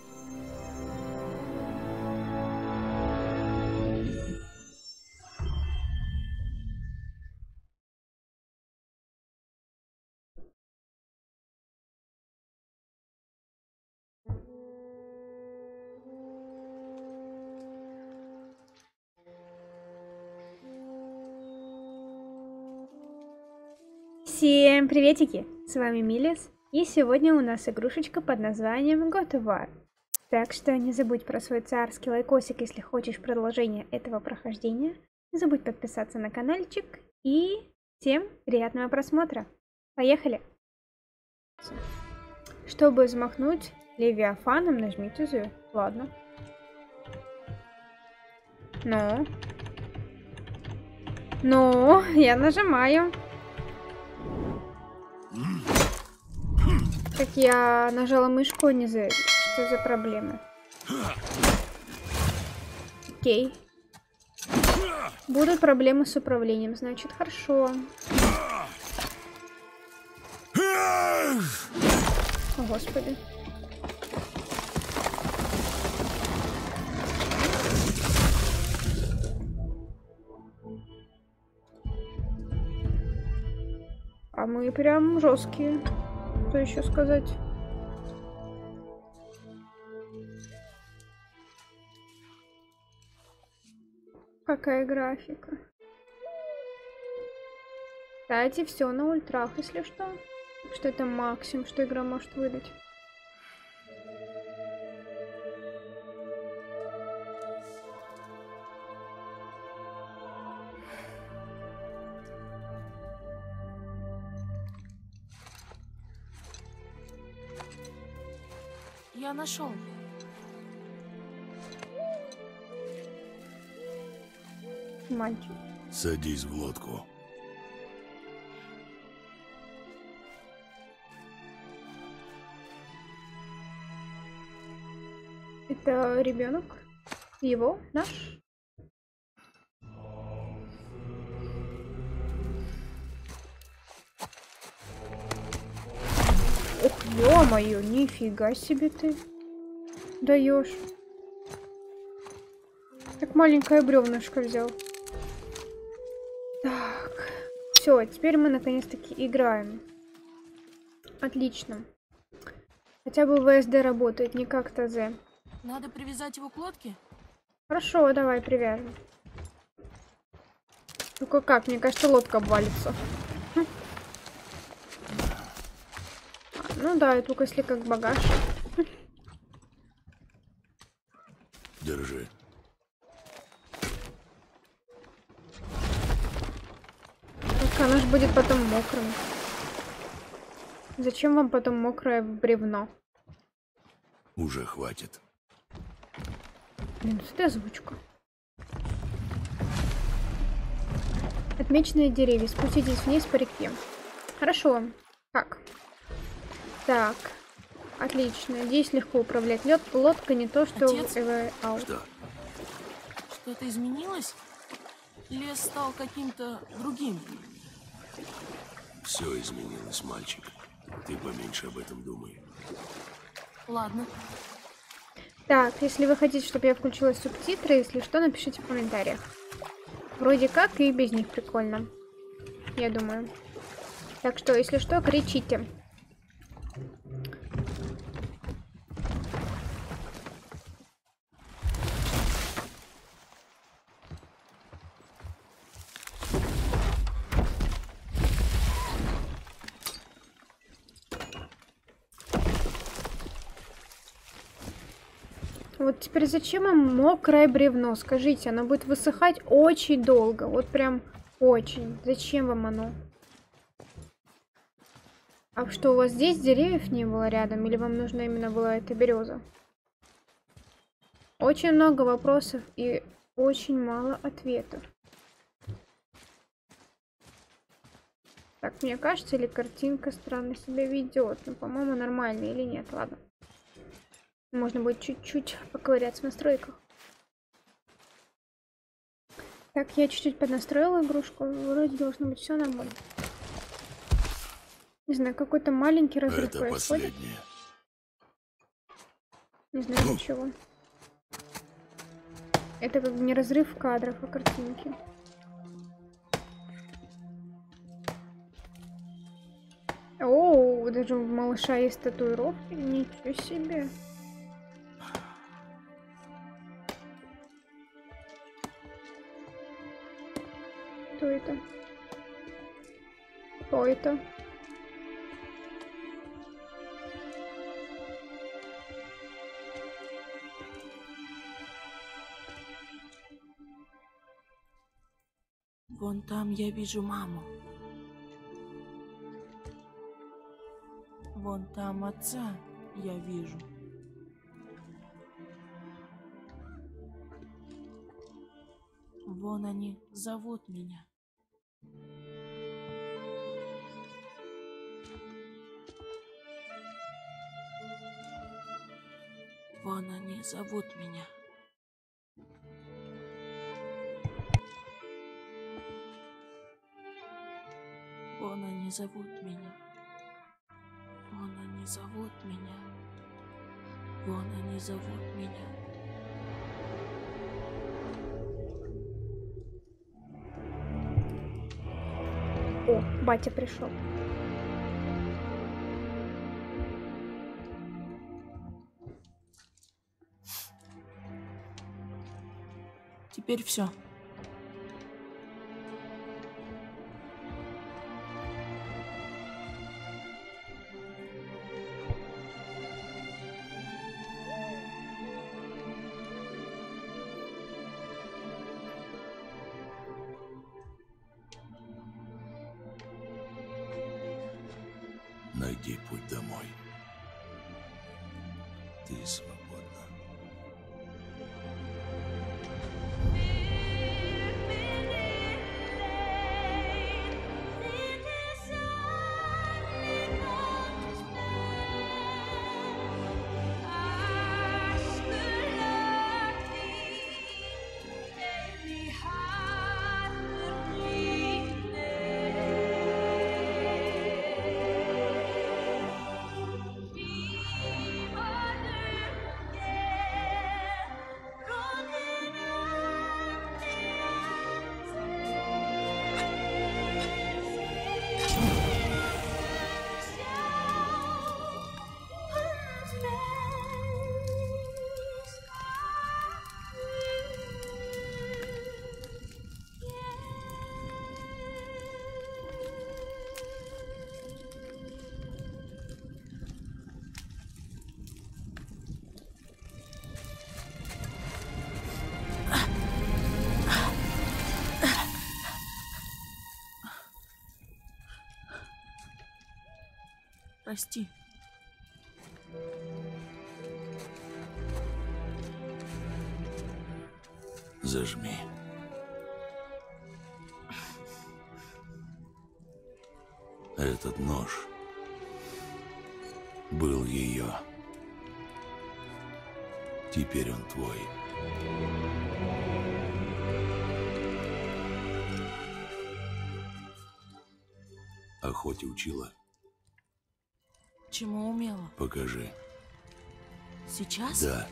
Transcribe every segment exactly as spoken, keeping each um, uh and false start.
Всем приветики! С вами Милис, и сегодня у нас игрушечка под названием God of War. Так что не забудь про свой царский лайкосик, если хочешь продолжение этого прохождения. Не забудь подписаться на каналчик, и всем приятного просмотра. Поехали! Чтобы взмахнуть Левиафаном, нажмите Z. Ладно. Ну. Ну, я нажимаю. Так я нажала мышку, не за... Что за проблемы? Окей. Будут проблемы с управлением, значит, хорошо. О, Господи. А мы прям жесткие. Что еще сказать? Какая графика? Кстати, все на ультрах, если что. Что это максимум, что игра может выдать. Я нашел. Мальчик. Садись в лодку. Это ребенок? Его? Наш? Ох, ё-моё, нифига себе ты даешь. Так маленькое бревнышко взял. Так, все, теперь мы наконец-таки играем. Отлично. Хотя бы вэ эс дэ работает, не как ТЗ. Надо привязать его к лодке? Хорошо, давай привяжем. Только как? Мне кажется, лодка обвалится. Хм. Ну да, и только если как багаж. Держи. Так, оно же будет потом мокрым. Зачем вам потом мокрое бревно? Уже хватит. Блин, это озвучка. Отмеченные деревья. Спуститесь вниз по реке. Хорошо. Как? Так. Отлично. Здесь легко управлять. Лед, лодка не то, что... Отец? Э, ау. Что? Что-то изменилось? Лес стал каким-то другим? Все изменилось, мальчик. Ты поменьше об этом думай. Ладно. Так, если вы хотите, чтобы я включила субтитры, если что, напишите в комментариях. Вроде как и без них прикольно. Я думаю. Так что, если что, кричите. Вот теперь зачем вам мокрое бревно? Скажите, оно будет высыхать очень долго. Вот прям очень. Зачем вам оно? А что, у вас здесь деревьев не было рядом? Или вам нужна именно была эта береза? Очень много вопросов и очень мало ответов. Так, мне кажется, или картинка странно себя ведет. Ну, по-моему, нормально или нет. Ладно. Можно будет чуть-чуть поковыряться в настройках. Так, я чуть-чуть поднастроила игрушку. Вроде должно быть все нормально. Не знаю, какой-то маленький разрыв Это происходит. последнее. Не знаю для чего. Это как бы не разрыв кадров, а картинки. О, даже у малыша есть татуировки. Ничего себе. Кто это? Кто это? Вон там я вижу маму. Вон там отца я вижу. Вон они зовут меня. Вон они зовут меня. Вон они зовут меня. Вон они зовут меня. Вон они зовут меня. О, батя пришел. Теперь все. Найди путь домой. Ты свободна. Прости. Зажми. Этот нож был ее. Теперь он твой. Охоте учила? Чему умела? Покажи. Сейчас? Да.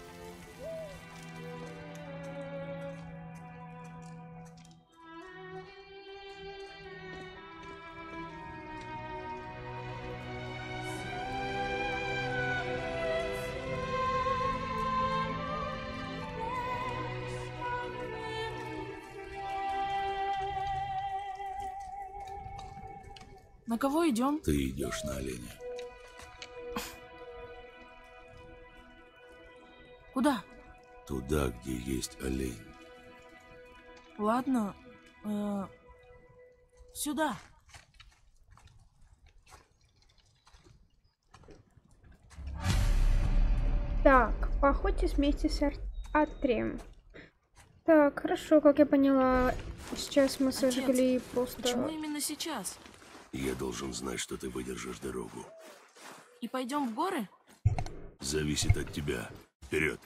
На кого идем? Ты идешь на оленя. Куда? Туда, где есть олень. Ладно. Э, сюда. Так, поохотитесь вместе с Ар- Атрием. Так, хорошо, как я поняла, сейчас мы сожгли просто... Почему именно сейчас? Я должен знать, что ты выдержишь дорогу. И пойдем в горы? Зависит от тебя. Вперед.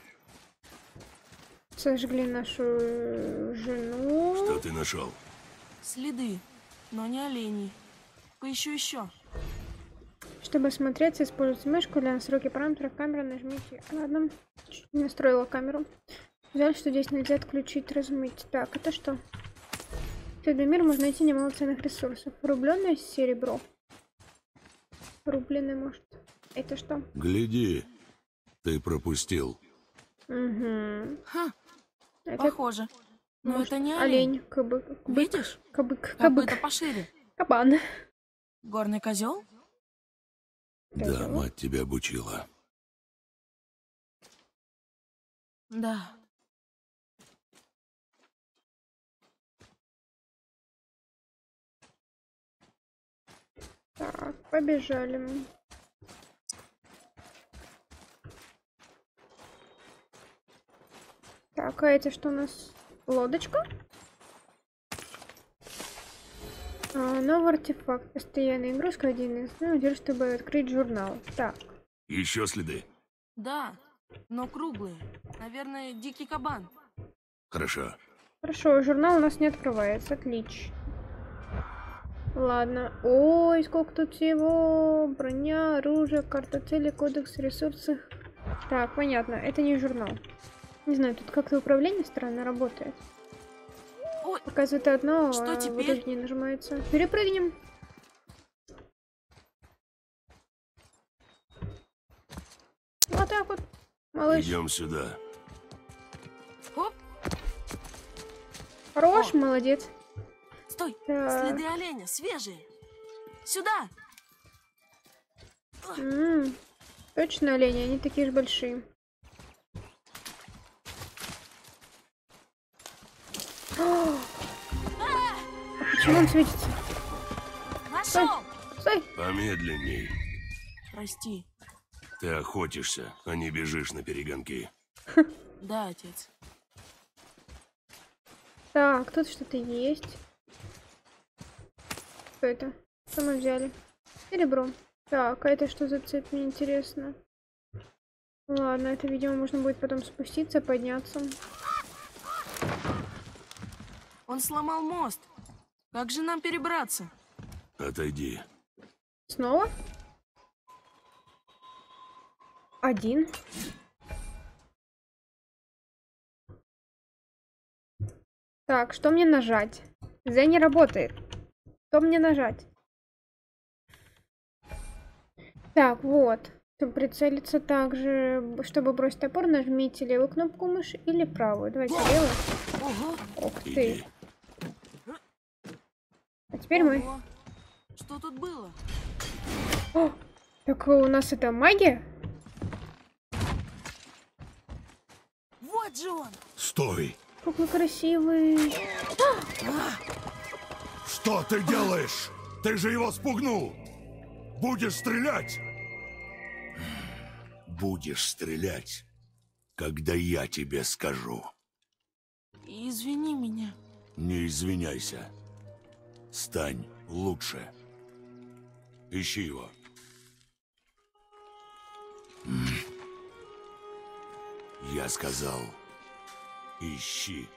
Сожгли нашу э, жену. Что ты нашел? Следы, но не оленей. Поищу еще. Чтобы смотреться, используйте мышку для настройки параметров камеры. Нажмите. Ладно. Чуть не настроила камеру. Жаль, что здесь нельзя отключить размыть. Так, это что? В этом мире можно найти немало ценных ресурсов. Рубленое серебро. Рубленое, может. Это что? Гляди, ты пропустил. Угу. Ха, Это, похоже. Но может, это не олень. олень. Кабык. Бык. Видишь? Кабык. Кабык. Копыта пошире. Кабан. Горный козел? Да, мать тебя обучила. Да. Так, побежали. Так, а это что у нас? Лодочка? А, новый артефакт. Постоянная игрушка. Один из ну, держи, чтобы открыть журнал. Так. Еще следы. Да, но круглые. Наверное, дикий кабан. Хорошо. Хорошо, журнал у нас не открывается. Отлично. Ладно. Ой, сколько тут всего. Броня, оружие, карта цели, кодекс, ресурсов. Так, понятно. Это не журнал. Не знаю, тут как-то управление странно работает. Ой, Показывает одно, что а теперь? в итоге не нажимается. Перепрыгнем. Вот так вот, малыш. Идем сюда. оп, Хорош, О. молодец. стой. Так. Следы оленя, свежие. Сюда. М, Точно олени, они такие же большие. А почему он светится? Нашел. Стой! Помедленней. Прости. Ты охотишься, а не бежишь на перегонки. Да, отец. Так, тут что-то есть. Что это? Что мы взяли? Серебро. Так, а это что за цепь, мне интересно. Ладно, это, видимо, можно будет потом спуститься, подняться. Он сломал мост. Как же нам перебраться? Отойди. Снова? Один. Так, что мне нажать? З не работает. Что мне нажать? Так, вот. Чтобы прицелиться также, чтобы бросить топор, нажмите левую кнопку мыши или правую. Давайте левую. Ого. Ух ты. Иди. А теперь мы. Ого. Что тут было? О, так у нас это магия? Вот же он. Стой! Какой красивый. Что ты делаешь? Ты же его спугнул! Будешь стрелять? Будешь стрелять, когда я тебе скажу. Извини меня. Не извиняйся. Стань лучше. Ищи его. М. Я сказал, ищи.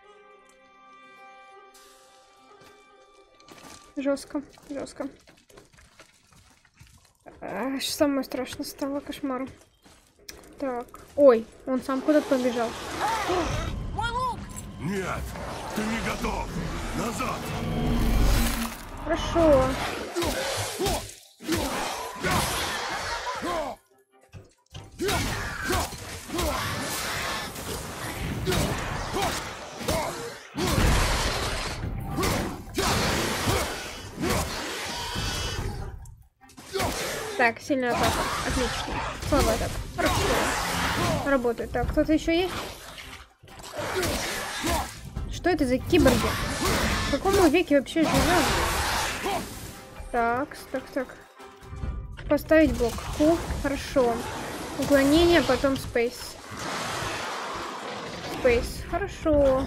Жестко, жестко. Аж самое страшное стало, кошмар. Так. Ой, он сам куда-то побежал. Мой лук! Нет, ты не готов. Назад. Хорошо. Так, сильная атака. Отлично. Слабая атака. Хорошо. Работает. Так, кто-то еще есть? Что это за киборги? В каком веке вообще живем? Так, так, так. Поставить блок. Q. Хорошо. Уклонение, потом space. Space. Хорошо.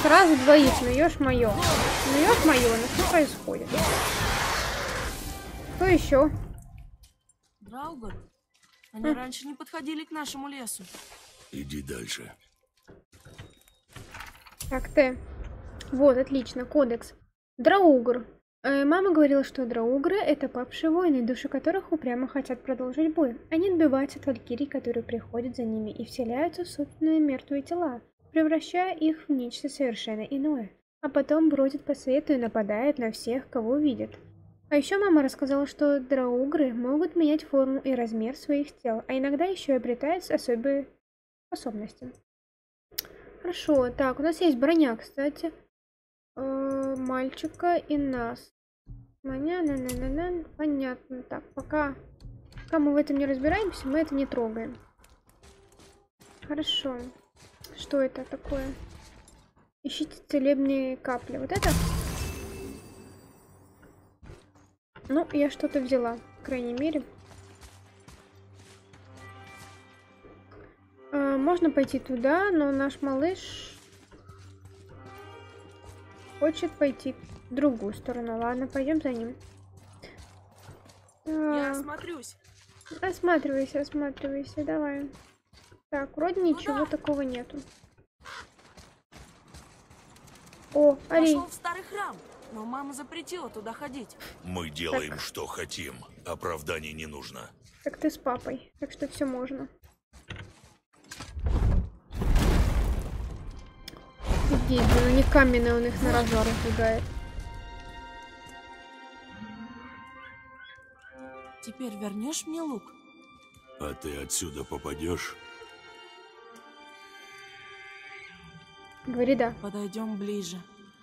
сразу двоих, ну ешь-моё. Ну ешь-моё, ну что происходит? Кто еще? Драугр, они М. раньше не подходили к нашему лесу. Иди дальше. Так, ты. Вот, отлично, кодекс. Драугр. Э, мама говорила, что драугры — это павшие воины, души которых упрямо хотят продолжить бой. Они отбиваются от валькирий, которые приходят за ними, и вселяются в собственные мертвые тела, превращая их в нечто совершенно иное. А потом бродят по свету и нападают на всех, кого увидят. А еще мама рассказала, что драугры могут менять форму и размер своих тел, а иногда еще и обретают особые способности. Хорошо, так, у нас есть броня, кстати. Э, мальчика и нас. Маня, на на на на понятно. Так, пока, пока мы в этом не разбираемся, мы это не трогаем. Хорошо. Что это такое? Ищите целебные капли. Вот это? Ну, я что-то взяла, по крайней мере. Э, можно пойти туда, но наш малыш хочет пойти в другую сторону. Ладно, пойдем за ним. Я Так, осмотрюсь. осматривайся, осматривайся, давай. Так, вроде ничего Куда? такого нету. О, Арей. Пошел в старый храм, но мама запретила туда ходить. Мы делаем, что хотим. Оправданий не нужно. Так ты с папой, так что все можно. Офигеть, блин, они каменные, он их на разор разбегает. Теперь вернешь мне лук? А ты отсюда попадешь? Говори да. Подойдем ближе.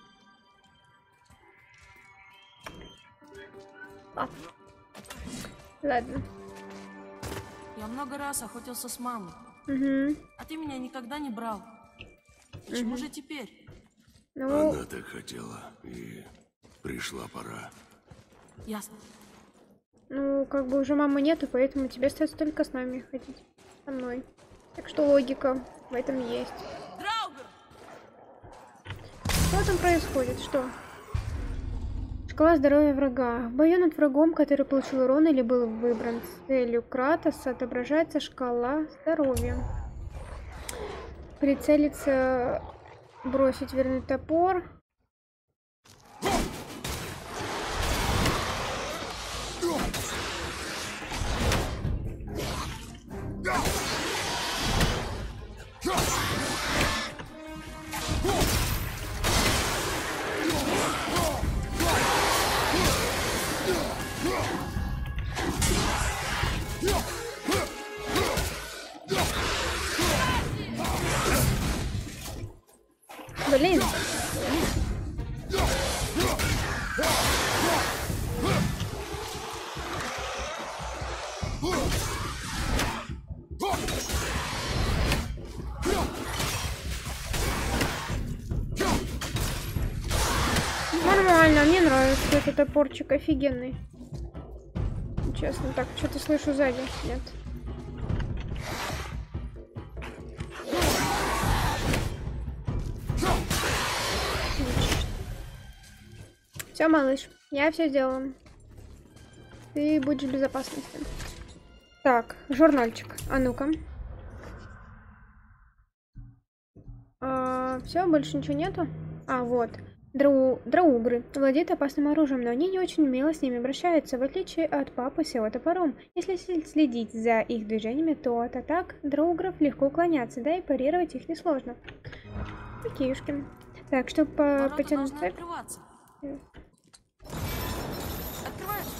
А. Ладно. Я много раз охотился с мамой, Угу. а ты меня никогда не брал. Почему же теперь? Ну, Она так хотела, и пришла пора. Ясно. ну, как бы уже мамы нету, поэтому тебе остается только с нами ходить. Со мной. Так что логика в этом есть. Драугр! Что там происходит? Что? Шкала здоровья врага. В бою над врагом, который получил урон или был выбран с целью Кратоса, отображается шкала здоровья. Прицелиться, бросить верный топор. Блин. Нормально, мне нравится этот топорчик, офигенный. Честно, так, что-то слышу сзади. Нет. Все, малыш, я все сделала. Ты будешь в безопасности. Так, журнальчик. А ну-ка. А, все, больше ничего нету. А, вот. Драу... Драугры владеют опасным оружием, но они не очень умело с ними обращаются, в отличие от папы с его топором. Если следить за их движениями, то от атак драугров легко уклоняться, да и парировать их несложно. Окейушки. Так, чтобы по Ворота потянуть должны цепь. открываться. Открываются.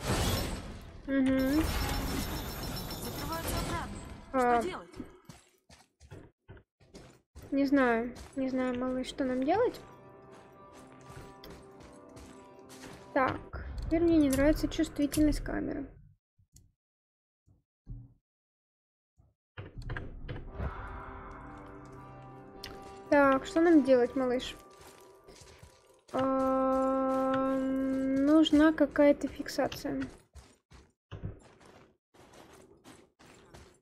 Угу. Закрываются обратно. А, Что делать? не знаю, не знаю, малыш, что нам делать. Так, теперь мне не нравится чувствительность камеры. Так, что нам делать, малыш? А, нужна какая-то фиксация.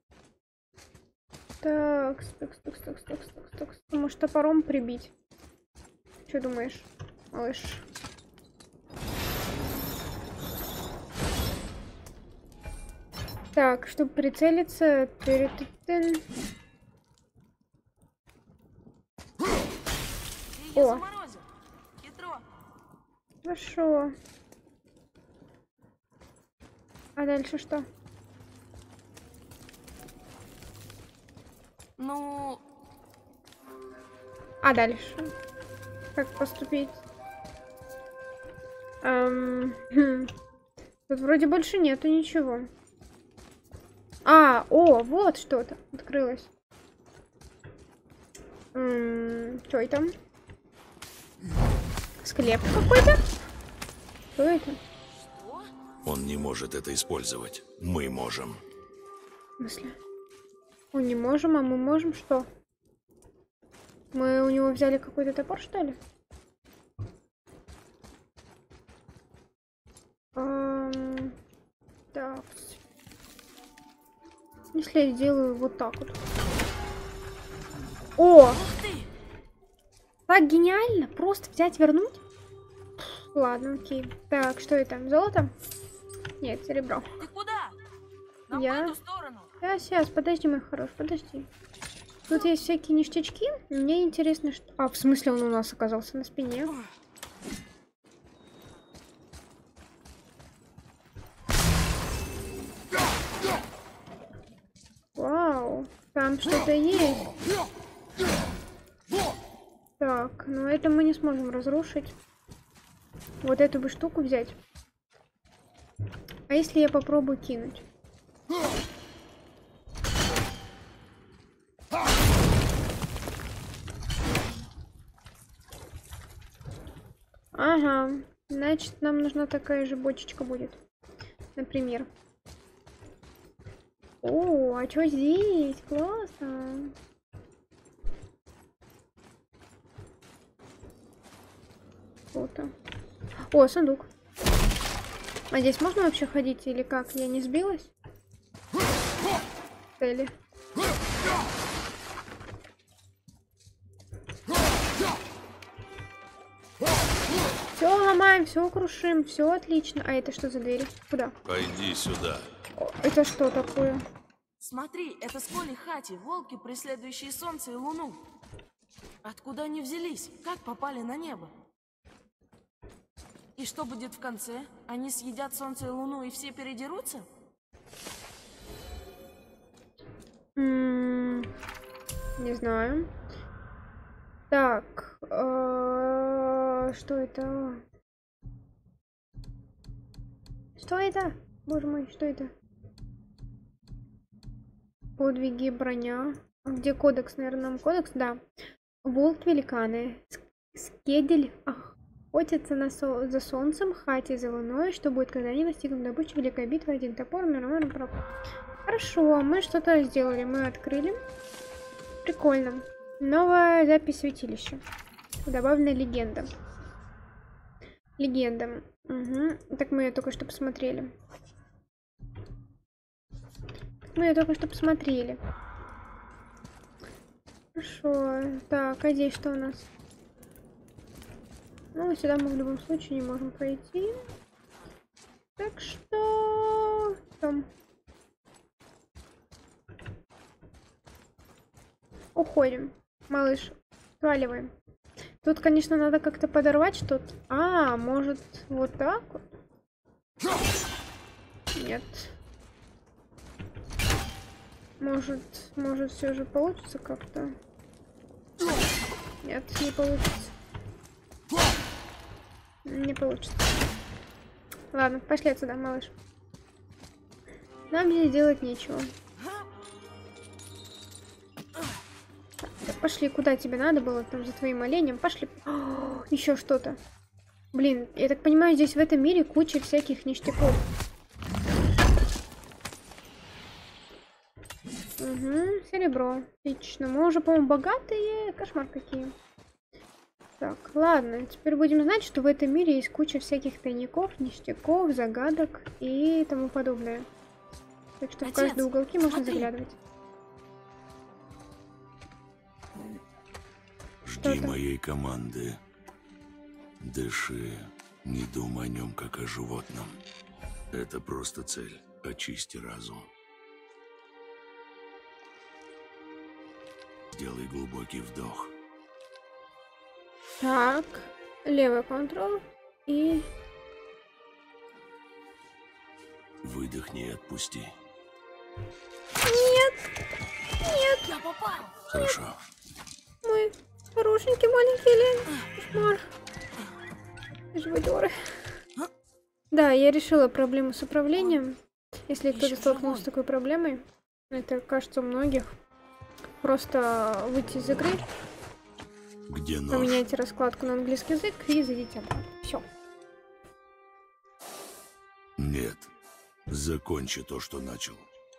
Так, сток, сток, сток, сток, сток, сток. Может, топором прибить? Что думаешь, малыш? Так, чтобы прицелиться, перед... О, хорошо. А дальше что? Ну... А дальше? Как поступить? Эм, хм. Тут вроде больше нету ничего. А, о, вот что-то открылось. М-м, что это? Склеп какой-то? Что это? Он не может это использовать. Мы можем. В смысле? Мы не можем, а мы можем что? Мы у него взяли какой-то топор, что ли? Эм, так. Если я сделаю вот так вот. О! Так гениально! Просто взять, вернуть? Ладно, окей. Так, что это? Золото? Нет, серебро. Ты куда? Нам Я... в эту сторону. Да, сейчас, подожди, мой хороший, подожди. Тут есть всякие ништячки. Мне интересно, что... А, в смысле он у нас оказался на спине? Вау, там что-то есть. Так, ну это мы не сможем разрушить. Вот эту бы штуку взять. А если я попробую кинуть? Ага, значит, нам нужна такая же бочечка будет. Например. О, а что здесь? Классно. Круто. О, сундук. А здесь можно вообще ходить или как? Я не сбилась? Цели. Все ломаем, все крушим, все отлично. А это что за двери? Куда? Пойди сюда. О, это что такое? Смотри, это Сколи Хати, волки, преследующие солнце и луну. Откуда они взялись? Как попали на небо? И что будет в конце? Они съедят солнце и луну и все передерутся? М, Не знаю. Так, э, что это? Что это? Боже мой, что это? Подвиги, броня. А где кодекс? Наверное, нам кодекс? Да. Волк-великаны. Скедель охотятся на сол... за солнцем, Хати за луной. Что будет, когда они достигнут добычи? Великая битва, один топор, мир, прав. Хорошо, мы что-то сделали. Мы открыли. Прикольно. Новая запись святилища. Добавлена легенда. Легенда. Угу. Так мы ее только что посмотрели. Мы ее только что посмотрели. Хорошо. Так, а здесь что у нас? Ну, сюда мы в любом случае не можем пройти. Так что... Там. Уходим. Малыш, сваливаем. Тут, конечно, надо как-то подорвать что-то. А, может, вот так вот? Нет. Может, может, все же получится как-то? Нет, не получится. Не получится. Ладно, пошли отсюда, малыш. Нам здесь делать нечего. Пошли, куда тебе надо было, там, за твоим оленем. Пошли. О, еще что-то. Блин, я так понимаю, здесь в этом мире куча всяких ништяков. Угу, серебро. Отлично. Мы уже, по-моему, богатые. Кошмар какие. Так, ладно. Теперь будем знать, что в этом мире есть куча всяких тайников, ништяков, загадок и тому подобное. Так что Отец, в каждые уголки можно смотри. Заглядывать. Жди моей команды. Дыши, не думай о нем, как о животном. Это просто цель. Очисти разум. Сделай глубокий вдох. Так, левый контроль и... Выдохни и отпусти. Нет! Нет! Я попал! Хорошо. Мой хорошенький маленький Лен. Кошмар. Живодеры. Да, я решила проблему с управлением. Если кто-то столкнулся с такой проблемой, это кажется у многих. Просто выйти из игры, Где нож? поменяйте раскладку на английский язык и зайдите обратно. Все. Нет. Закончи то, что начал.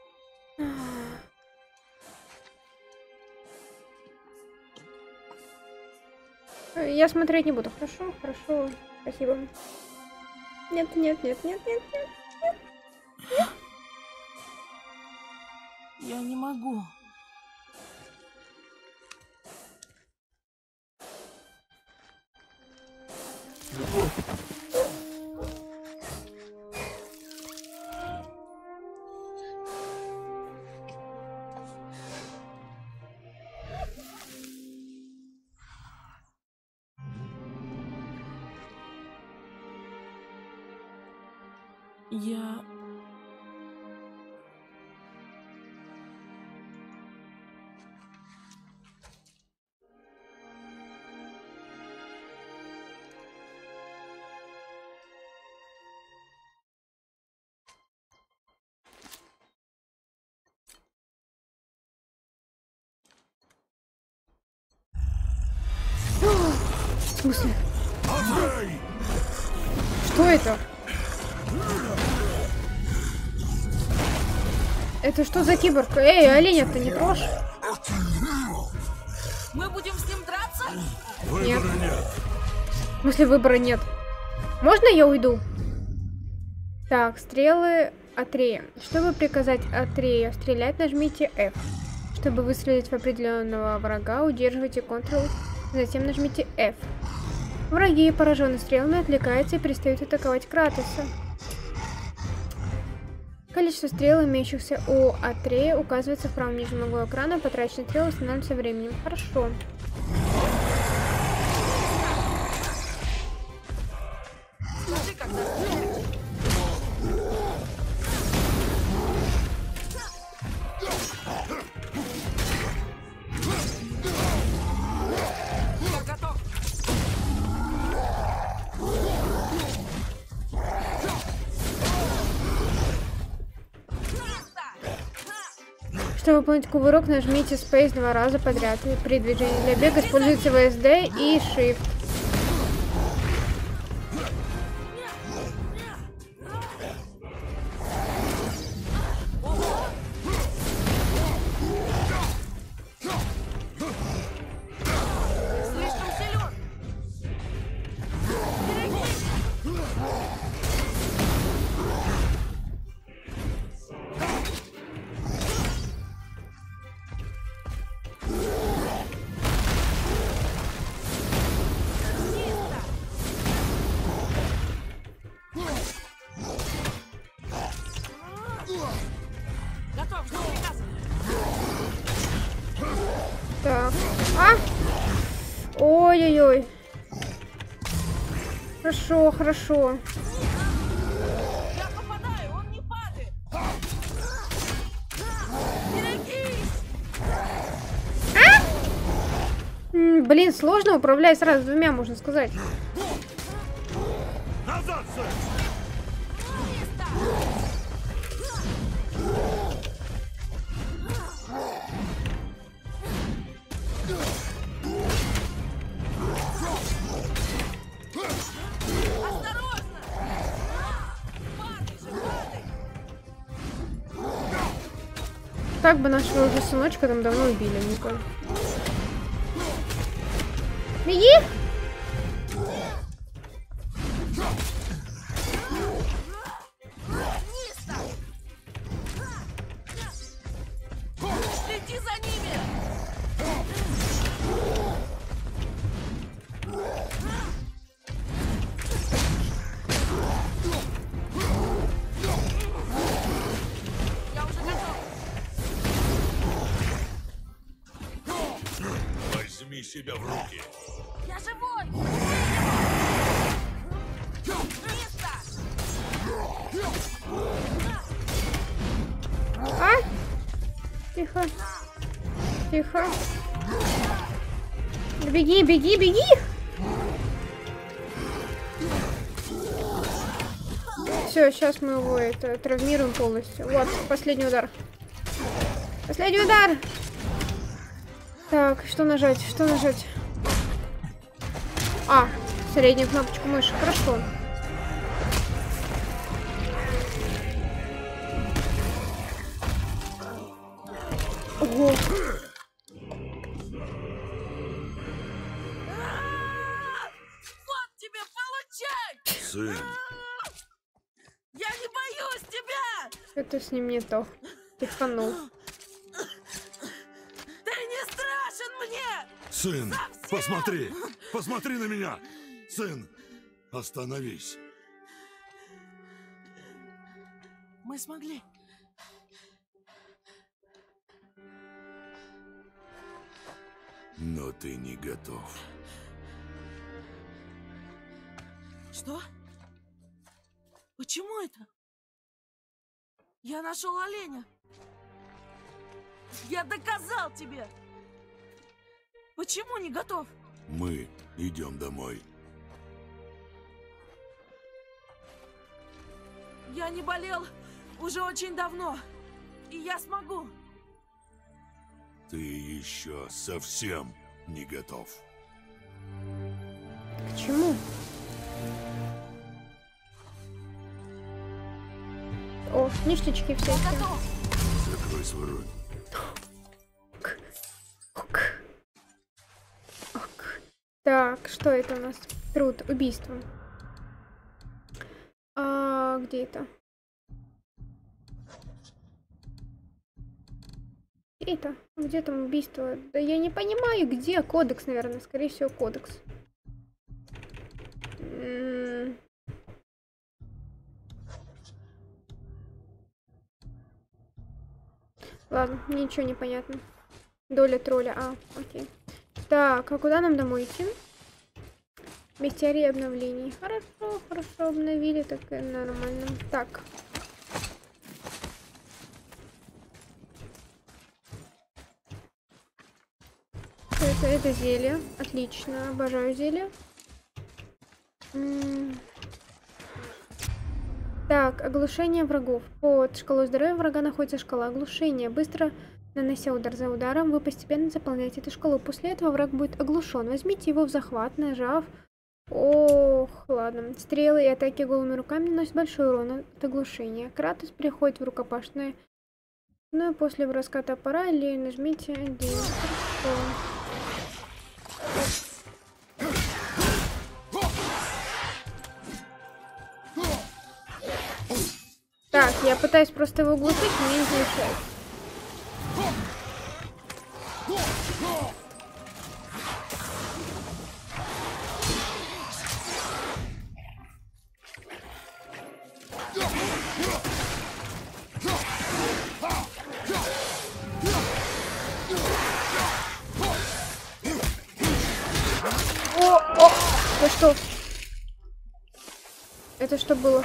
Я смотреть не буду. Хорошо, хорошо. Спасибо. Нет, нет, нет, нет, нет, нет. Я не могу. Я... В смысле? Андрей! Что это? Это что за киборг? Эй, оленя-то не трожь. Мы будем с ним драться? Выбора Нет. нет. В смысле выбора нет? Можно я уйду? Так, стрелы Атрея. Чтобы приказать Атрею стрелять, нажмите F. Чтобы выстрелить в определенного врага, удерживайте Ctrl, затем нажмите F. Враги, пораженные стрелами, отвлекаются и перестают атаковать Кратоса. Количество стрел, имеющихся у Атрея, указывается в правом нижнем углу экрана. Потраченные стрелы становятся временем. Хорошо. Скажи, когда стрелять. Я готов. Чтобы выполнить кувырок, нажмите Space два раза подряд. И при движении для бега используйте ви эс ди и Shift. Слишком силен. Готов, жду приказа. Так. А! Ой-ой-ой. Хорошо, хорошо. Я попадаю, он не падает. Берегись! М, блин, сложно управлять сразу двумя, можно сказать. Назад, сэр! Осторожно! Падай же, падай! Так бы нашего уже сыночка там давно убили, мне кажется. Беги! Следи за ними! Возьми себя в руки. Я живой! Мисто! А? Тихо. Тихо. Беги, беги, беги! Все, сейчас мы его это травмируем полностью. Вот, последний удар. Последний удар! Так, что нажать? Что нажать? А, среднюю кнопочку мыши. Хорошо. Ого. Вот тебе получай! Сын, Я не боюсь тебя! Это с ним не то. Пиханул. Ты не страшен мне! сын, посмотри, посмотри на меня. Сын, остановись. Мы смогли. Но ты не готов. Что? Почему это? Я нашел оленя. Я доказал тебе. Почему не готов? Мы идем домой. Я не болел уже очень давно. И я смогу. Ты еще совсем не готов. К чему? О, ништячки Я всякие. готов. Закрой свой рот. Ок. Ок. Так, что это у нас? Труд, убийство. А, где это? Где это? Где там убийство? Да я не понимаю, где кодекс, наверное. Скорее всего, кодекс. М. Ладно, ничего не понятно. Доля тролля. А, окей. Так, а куда нам домой идти? Бестиарий обновлений. Хорошо, хорошо, обновили, так и нормально. Так. Это, это зелье. Отлично. Обожаю зелье. М. Так, оглушение врагов. Под шкалой здоровья врага находится шкала оглушения. Быстро нанося удар за ударом, вы постепенно заполняете эту шкалу. После этого враг будет оглушен. Возьмите его в захват, нажав. Ох, ладно. Стрелы и атаки голыми руками наносят большой урон от оглушения. Кратос переходит в рукопашное. Ну и после броска топора или нажмите один. Хорошо. Так, я пытаюсь просто его глушить, но мне не получается. О, о, это что? Это что было?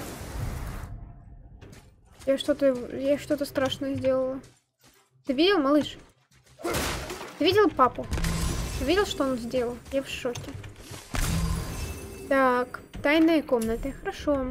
Я что-то, я что-то страшное сделала. Ты видел, малыш? Ты видел папу? Ты видел, что он сделал? Я в шоке. Так, тайные комнаты. Хорошо.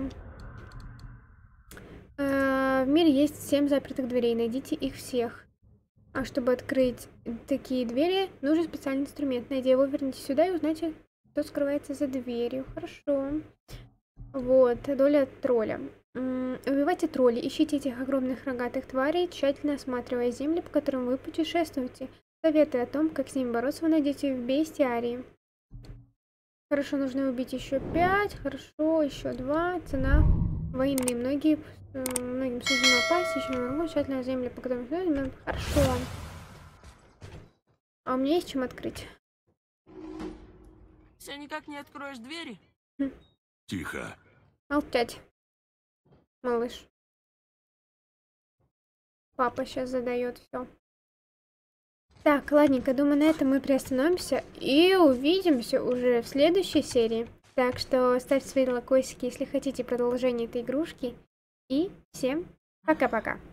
Э, в мире есть семь запертых дверей. Найдите их всех. А чтобы открыть такие двери, нужен специальный инструмент. Найдя его, верните сюда и узнайте, кто скрывается за дверью. Хорошо. Вот, доля тролля. М, убивайте троллей, ищите этих огромных рогатых тварей, тщательно осматривая земли, по которым вы путешествуете. Советы о том, как с ними бороться, вы найдете в бестиарии. Хорошо, нужно убить еще пять. Хорошо, еще два. Цена войны. Многие, многим суждено пасть, еще не могу, тщательно земли, по которым... Хорошо. А у меня есть чем открыть. Все никак не откроешь двери? Тихо. Молчать. Малыш. Папа сейчас задает все. Так, ладненько, думаю, на этом мы приостановимся и увидимся уже в следующей серии. Так что ставьте свои лайкосики, если хотите продолжение этой игрушки. И всем пока-пока.